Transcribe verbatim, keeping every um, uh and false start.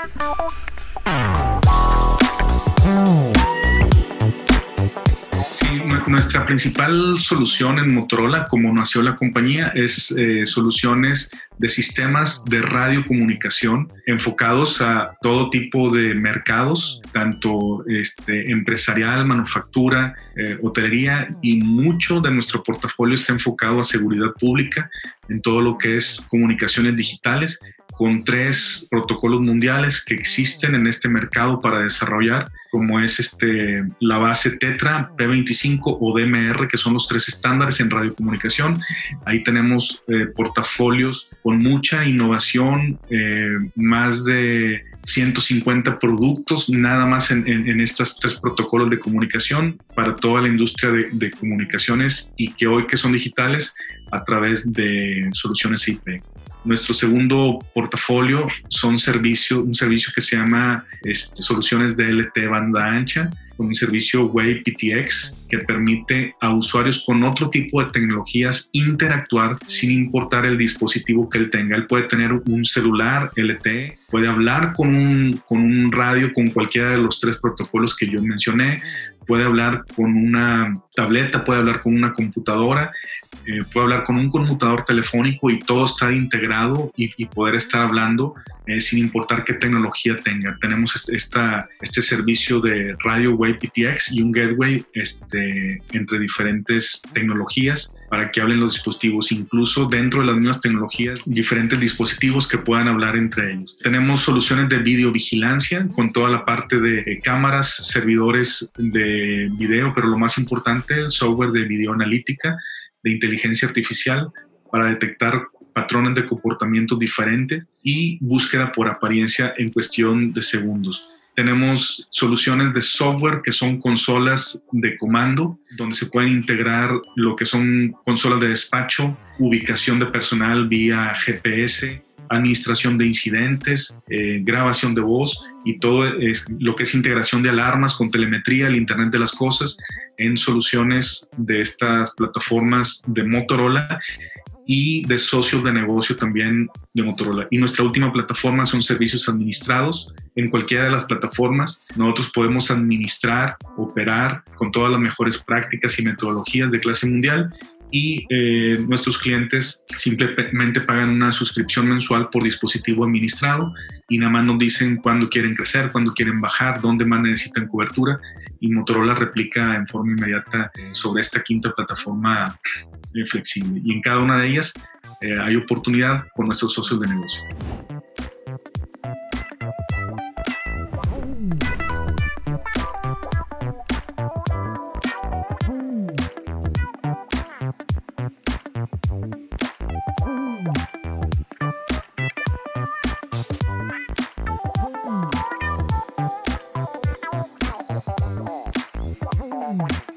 Nuestra principal solución en Motorola, como nació la compañía, es eh, soluciones de sistemas de radiocomunicación enfocados a todo tipo de mercados, tanto este, empresarial, manufactura, eh, hotelería, y mucho de nuestro portafolio está enfocado a seguridad pública en todo lo que es comunicaciones digitales, con tres protocolos mundiales que existen en este mercado para desarrollar, como es este, la base Tetra, P veinticinco o D M R, que son los tres estándares en radiocomunicación. Ahí tenemos eh, portafolios con mucha innovación, eh, más de ciento cincuenta productos nada más en, en, en estos tres protocolos de comunicación para toda la industria de, de comunicaciones, y que hoy que son digitales a través de soluciones I P. Nuestro segundo portafolio son servicios, un servicio que se llama este, soluciones de L T E banda ancha, con un servicio Wave P T X que permite a usuarios con otro tipo de tecnologías interactuar sin importar el dispositivo que él tenga. Él puede tener un celular L T E, puede hablar con un, con un radio con cualquiera de los tres protocolos que yo mencioné, puede hablar con una tableta, puede hablar con una computadora, eh, puede hablar con un conmutador telefónico, y todo está integrado y, y poder estar hablando eh, sin importar qué tecnología tenga. Tenemos este, esta, este servicio de radio Wave P T X y un gateway este, entre diferentes tecnologías para que hablen los dispositivos, incluso dentro de las mismas tecnologías, diferentes dispositivos que puedan hablar entre ellos. Tenemos soluciones de videovigilancia con toda la parte de cámaras, servidores de video, pero lo más importante, el software de videoanalítica, de inteligencia artificial, para detectar patrones de comportamiento diferentes y búsqueda por apariencia en cuestión de segundos. Tenemos soluciones de software que son consolas de comando, donde se pueden integrar lo que son consolas de despacho, ubicación de personal vía G P S, administración de incidentes, eh, grabación de voz, y todo es, lo que es integración de alarmas con telemetría, el Internet de las Cosas, en soluciones de estas plataformas de Motorola y de socios de negocio también de Motorola. Y nuestra última plataforma son servicios administrados. En cualquiera de las plataformas nosotros podemos administrar, operar con todas las mejores prácticas y metodologías de clase mundial, y eh, nuestros clientes simplemente pagan una suscripción mensual por dispositivo administrado, y nada más nos dicen cuándo quieren crecer, cuándo quieren bajar, dónde más necesitan cobertura, y Motorola replica en forma inmediata eh, sobre esta quinta plataforma eh, flexible. Y en cada una de ellas eh, hay oportunidad con nuestros socios de negocio. Bye.